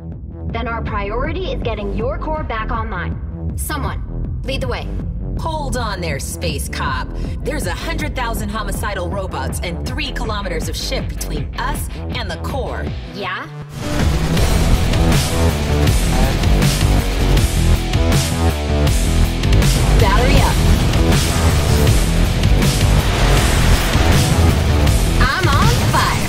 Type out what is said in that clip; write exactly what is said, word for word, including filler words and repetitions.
Then our priority is getting your core back online. Someone, lead the way. Hold on there, space cop. There's a hundred thousand homicidal robots and three kilometers of ship between us and the core. Yeah? Battery up. I'm on fire.